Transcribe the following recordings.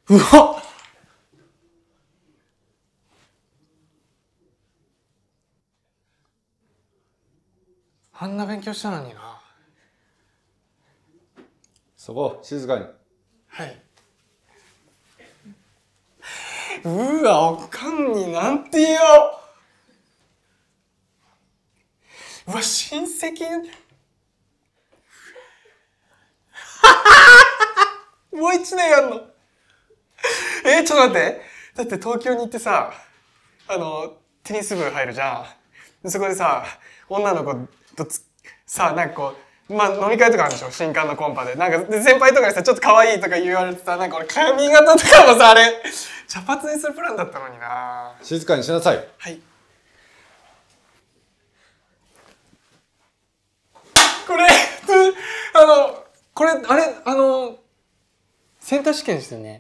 うわっ、あんな勉強したのにな。 そこ静かに。 はい。うわ、おかんになんて言おう。うわ、親戚もう一年やんの。ちょっと待って。だって東京に行ってさ、テニス部入るじゃん。そこでさ、女の子とさ、なんかこう、まあ飲み会とかあるでしょ、新刊のコンパで。なんか、で先輩とかにさ、ちょっと可愛いとか言われてさ、なんか俺髪型とかもさ、あれ、茶髪にするプランだったのにな。 静かにしなさい。 はい。これ、これ、あれ、センター試験ですよね。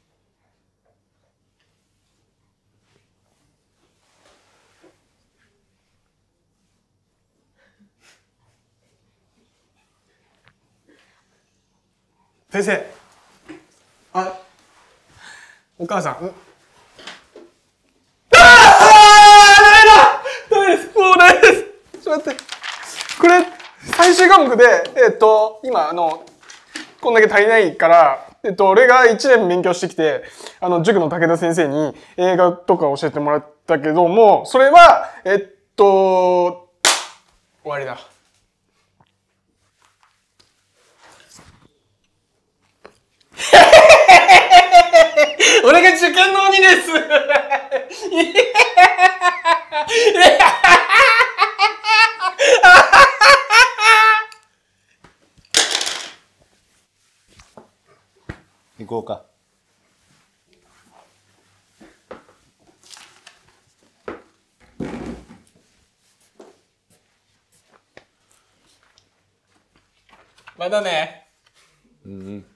先生。あ、お母さん。ダメです。もうダメです。ちょっと待って。これ、最終科目で、今、こんだけ足りないから、俺が1年勉強してきて、塾の武田先生に映画とか教えてもらったけども、それは、終わりだ。俺が受験の鬼です。 行こうか。 またね。 うん。